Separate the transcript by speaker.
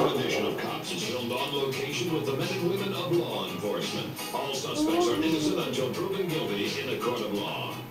Speaker 1: another edition of Cops is filmed on location with the men and women of law enforcement. All suspects are innocent until proven guilty in a court of law.